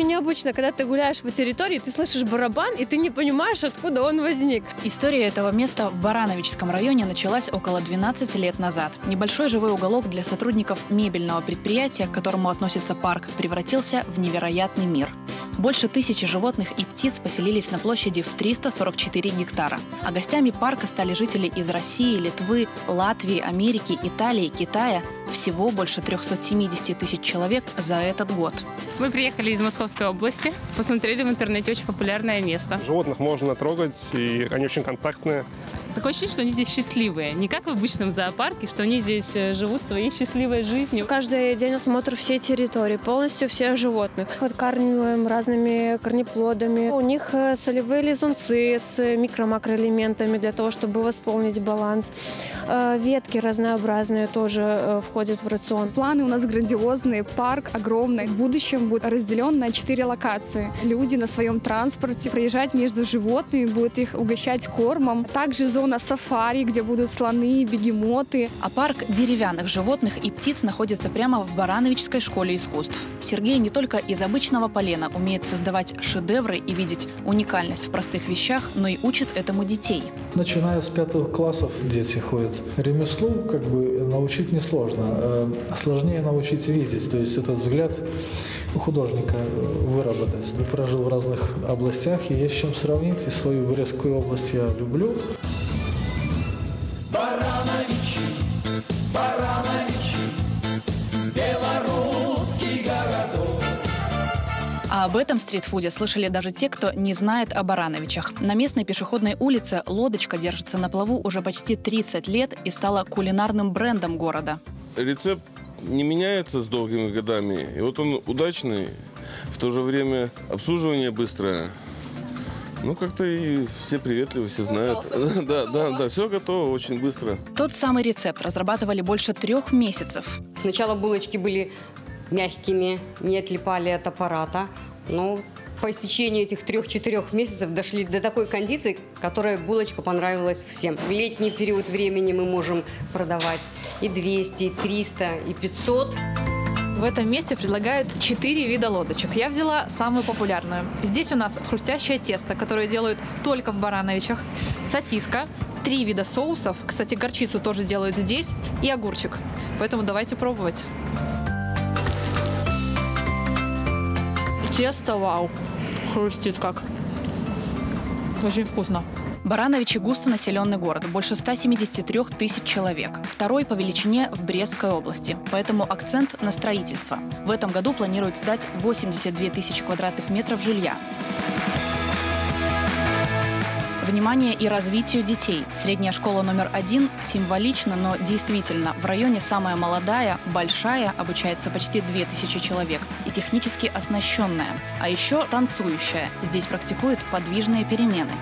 очень необычно, когда ты гуляешь по территории, ты слышишь барабан, и ты не понимаешь, откуда он возник. История этого места в Барановичском районе началась около 12 лет назад. Небольшой живой уголок для сотрудников мебельного предприятия, к которому относится парк, превратился в невероятный мир. Больше 1000 животных и птиц поселились на площади в 344 гектара. А гостями парка стали жители из России, Литвы, Латвии, Америки, Италии, Китая. Всего больше 370 тысяч человек за этот год. Мы приехали из Московской области, посмотрели в интернете очень популярное место. Животных можно трогать, и они очень контактные. Такое ощущение, что они здесь счастливые. Не как в обычном зоопарке, что они здесь живут своей счастливой жизнью. Каждый день осмотр всей территории, полностью всех животных. Откармливаем разными корнеплодами. У них солевые лизунцы с микро-макроэлементами для того, чтобы восполнить баланс. Ветки разнообразные тоже входят в рацион. Планы у нас грандиозные, парк огромный. В будущем будет разделен на 4 локации. Люди на своем транспорте проезжать между животными, будут их угощать кормом. Также зона сафари, где будут слоны, бегемоты. А парк деревянных животных и птиц находится прямо в Барановичской школе искусств. Сергей не только из обычного полена умеет создавать шедевры и видеть уникальность в простых вещах, но и учит этому детей. Начиная с 5 классов дети ходят. Ремеслу научить несложно. Сложнее научить видеть. То есть этот взгляд у художника выработать. Я прожил в разных областях, и есть с чем сравнить. И свою Брестскую область я люблю. Барановичи, Барановичи, белорусский городок. А об этом стритфуде слышали даже те, кто не знает о Барановичах. На местной пешеходной улице лодочка держится на плаву уже почти 30 лет и стала кулинарным брендом города. Рецепт не меняется с долгими годами. И вот он удачный, в то же время обслуживание быстрое. Ну, как-то и все приветливы, все знают. Да, все готово очень быстро. Тот самый рецепт разрабатывали больше 3 месяцев. Сначала булочки были мягкими, не отлипали от аппарата. Но по истечении этих 3-4 месяцев дошли до такой кондиции, которая булочка понравилась всем. В летний период времени мы можем продавать и 200, и 300, и 500. В этом месте предлагают 4 вида лодочек. Я взяла самую популярную. Здесь у нас хрустящее тесто, которое делают только в Барановичах, сосиска, 3 вида соусов. Кстати, горчицу тоже делают здесь, и огурчик. Поэтому давайте пробовать. Тесто, вау, хрустит как. Очень вкусно. Барановичи – густонаселенный город, больше 173 тысяч человек. Второй по величине в Брестской области, поэтому акцент на строительство. В этом году планируют сдать 82 тысячи квадратных метров жилья. Внимание и развитию детей. Средняя школа номер 1 символично, но действительно в районе самая молодая, большая, обучается почти 2000 человек и технически оснащенная. А еще танцующая. Здесь практикуют подвижные перемены.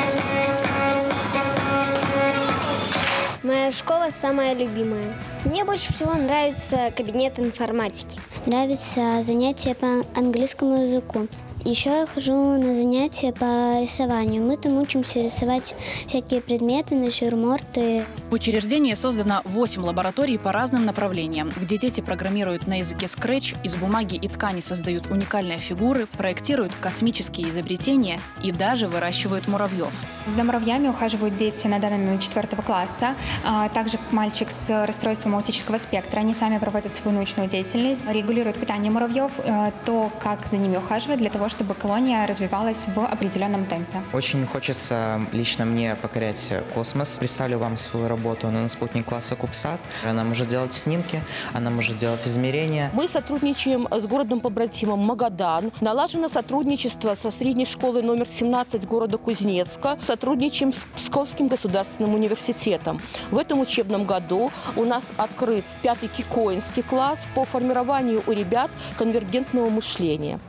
Моя школа самая любимая. Мне больше всего нравится кабинет информатики. Нравится занятие по английскому языку. Еще я хожу на занятия по рисованию. Мы там учимся рисовать всякие предметы, натюрморты. В учреждении создано 8 лабораторий по разным направлениям, где дети программируют на языке Scratch, из бумаги и ткани создают уникальные фигуры, проектируют космические изобретения и даже выращивают муравьев. За муравьями ухаживают дети на данный момент 4 класса. Также мальчик с расстройством аутического спектра. Они сами проводят свою научную деятельность, регулируют питание муравьев, то, как за ними ухаживать, для того, чтобы колония развивалась в определенном темпе. Очень хочется лично мне покорять космос. Представлю вам свою работу. Она на спутник класса Кубсат. Она может делать снимки, она может делать измерения. Мы сотрудничаем с городом-побратимом Магадан. Налажено сотрудничество со средней школой номер 17 города Кузнецка. Сотрудничаем с Псковским государственным университетом. В этом учебном году у нас открыт 5-й Кикоинский класс по формированию у ребят конвергентного мышления.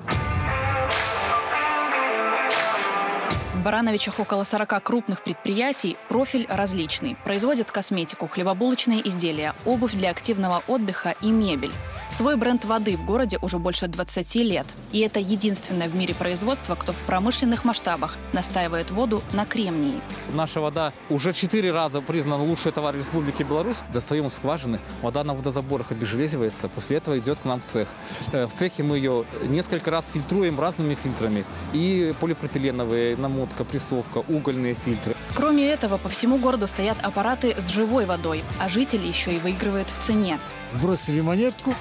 В Барановичах около 40 крупных предприятий, профиль различный. Производят косметику, хлебобулочные изделия, обувь для активного отдыха и мебель. Свой бренд воды в городе уже больше 20 лет. И это единственное в мире производство, кто в промышленных масштабах настаивает воду на кремнии. Наша вода уже 4 раза признана лучший товар Республики Беларусь. Достаем из скважины, вода на водозаборах обезжелезивается, после этого идет к нам в цех. В цехе мы ее несколько раз фильтруем разными фильтрами. И полипропиленовые, намотка, прессовка, угольные фильтры. Кроме этого, по всему городу стоят аппараты с живой водой, а жители еще и выигрывают в цене. Бросили монетку.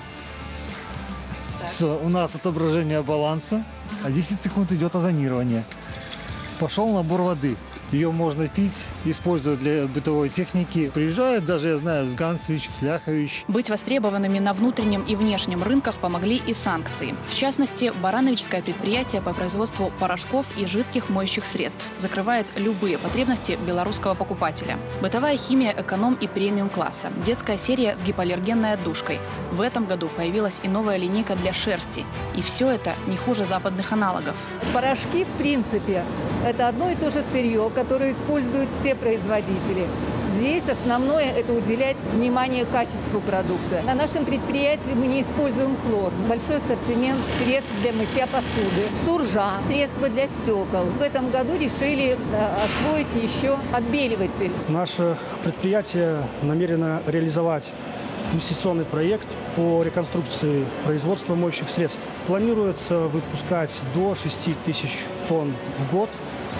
Все, у нас отображение баланса, а 10 секунд идет озонирование. Пошел набор воды. Ее можно пить, использовать для бытовой техники. Приезжают даже, я знаю, с Ганцевич, с Ляхович. Быть востребованными на внутреннем и внешнем рынках помогли и санкции. В частности, Барановичское предприятие по производству порошков и жидких моющих средств закрывает любые потребности белорусского покупателя. Бытовая химия эконом и премиум класса. Детская серия с гипоаллергенной отдушкой. В этом году появилась и новая линейка для шерсти. И все это не хуже западных аналогов. Порошки, в принципе, это одно и то же сырье, которые используют все производители. Здесь основное – это уделять внимание качеству продукции. На нашем предприятии мы не используем хлор. Большой ассортимент средств для мытья посуды, суржа, средства для стекол. В этом году решили освоить еще отбеливатель. Наше предприятие намерено реализовать инвестиционный проект по реконструкции производства моющих средств. Планируется выпускать до 6 тысяч тонн в год.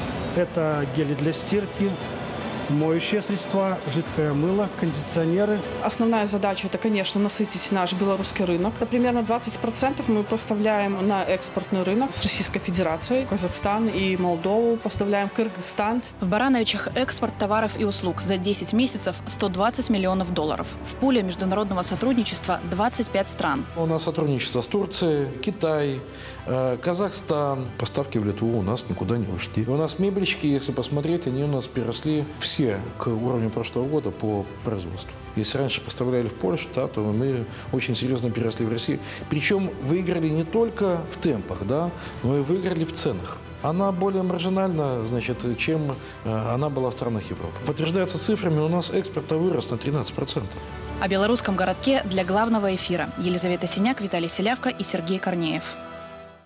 Это гели для стирки, моющие средства, жидкое мыло, кондиционеры. Основная задача – это, конечно, насытить наш белорусский рынок. Это примерно 20% мы поставляем на экспортный рынок с Российской Федерацией, Казахстан и Молдову, поставляем в Кыргызстан. В Барановичах экспорт товаров и услуг за 10 месяцев $120 миллионов. В пуле международного сотрудничества 25 стран. У нас сотрудничество с Турцией, Китай, Казахстан. Поставки в Литву у нас никуда не ушли. У нас мебельщики, если посмотреть, они у нас переросли все к уровню прошлого года по производству. Если раньше поставляли в Польшу, да, то мы очень серьезно переросли в Россию. Причем выиграли не только в темпах, да, но и выиграли в ценах. Она более маржинальна, значит, чем она была в странах Европы. Подтверждается цифрами, у нас экспорт вырос на 13%. О белорусском городке для главного эфира. Елизавета Синяк, Виталий Селявко и Сергей Корнеев.